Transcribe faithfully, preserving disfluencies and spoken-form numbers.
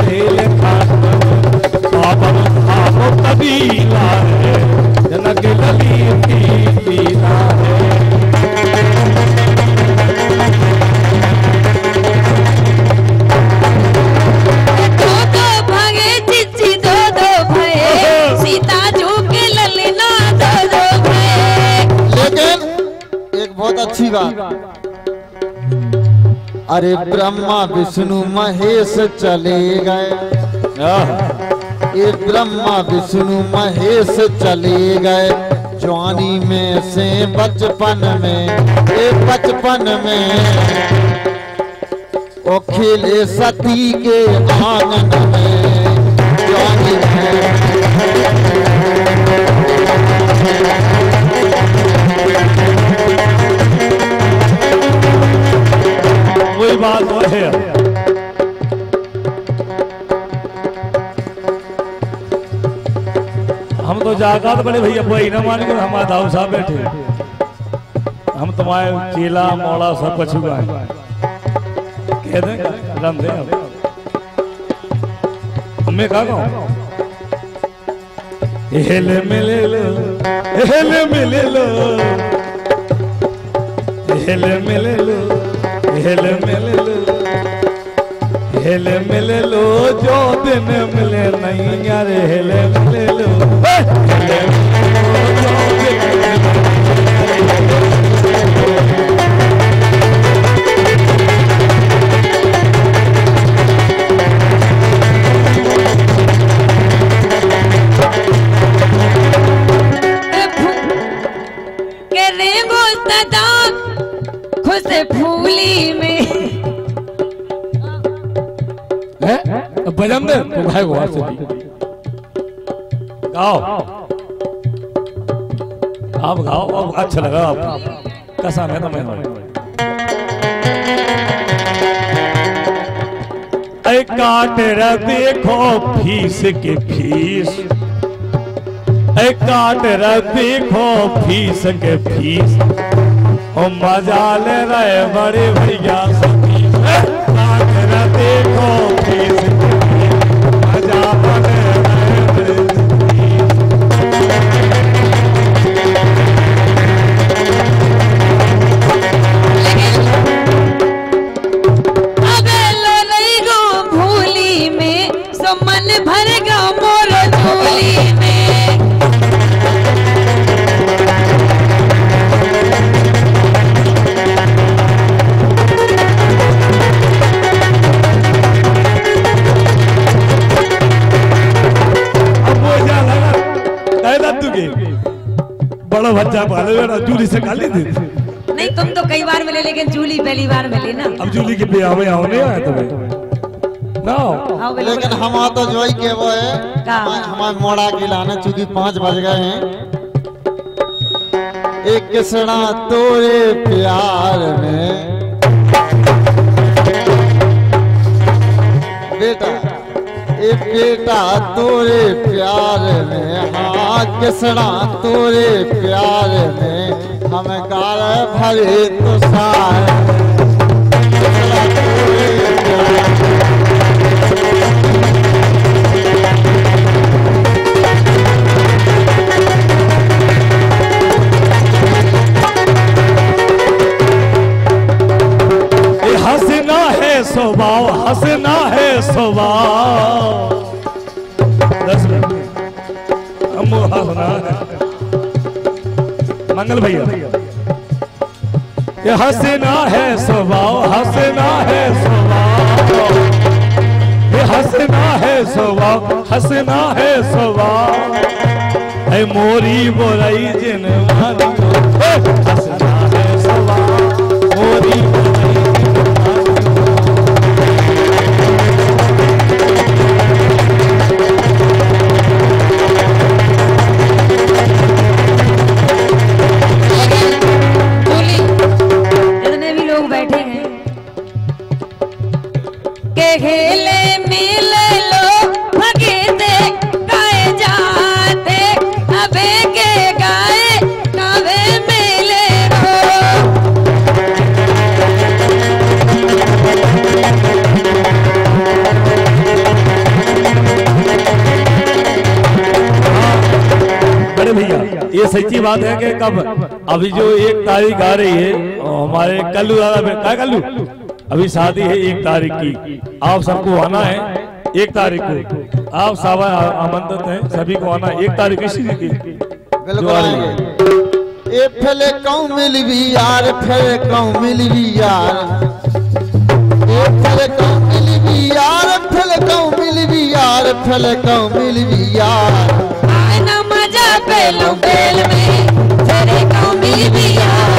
खेल कबीला है जनक ललित लीला है। दो दो भगे चिच्ची दो दो भये सीता जू के ललना दो दो भये। लेकिन एक बहुत अच्छी बात, अरे ब्रह्मा विष्णु महेश चले गए, ये ब्रह्मा विष्णु महेश चले गए जवानी में से बचपन में, ये बचपन में ओ खेले सती के आंगन में जवानी में। वही बात है, हम तो जाकर बड़े भैया वही ना मान के हमारे दाऊ साहब बैठे, हम तुम्हारे चीला मोड़ा सब कुछ हुआ है कह दें रम दे मैं कहा कहूँ हेल मिले लो हेल मिले लो हेल मिले लो हेल मिले लो हेल मिले लो जो दिन मिले नहीं यार हेल मिले लो खुश फूली में भजन दे तो भाई को से गाओ आप गाओ अब अच्छा लगा आपको कसम है तुम्हें। ऐ काट रे देखो फीस के फीस, ऐ काट रे देखो फीस के फीस ओ मजा ले रहे बड़े भैया सखी काट रे देखो फीस के फीस मजा ले रहे बड़े अब लो नहीं गो भूली में सो मन भर गो मोर झोली में। बड़ा बच्चा पाले जूली से काली थी नहीं तुम तो कई बार मिले लेकिन जूली पहली बार मिले ना। अब जूली के ब्याह में आओ नहीं आया तुम्हें ना, लेकिन हम तो जो ही के वो है हमारे मोड़ा की लाने चूंकि पाँच बज गए हैं। एक किसना तोरे प्यार में बेटा ए बेटा तोरे प्यार में, हाँ किसना तोरे प्यार में हम गाल भरे तो सार हंसना है स्वभाव हंसना है स्वभाव हंसना है मंगल भैया ये हंसना है स्वभाव हंसना है स्वभाव ये हंसना है स्वभाव हंसना है स्वभाव है मोरी बोराई जिन मानी हंसना है स्वभाव मोरी बोराई खेले मिले लो भगे दे गाए जाते अबे के गाए कवे मिले रो सच्ची बात है कि कब अभी जो एक तारीख आ रही है हमारे कल्लू दादा में क्या कल्लू अभी शादी है एक तारीख की, आप सबको आना है एक तारीख को, आप सब आमंत्रित हैं, सभी को आना एक तारीख इसी की बिल्कुल आएंगे। ए फले कौन मिलवी यार, फले कौन मिलवी यार, ए फले कौन मिलवी यार, फले कौन मिलवी यार, फले कौन मिलवी यार। आना मजा पेलो बेल में, फले कौन मिलवी यार।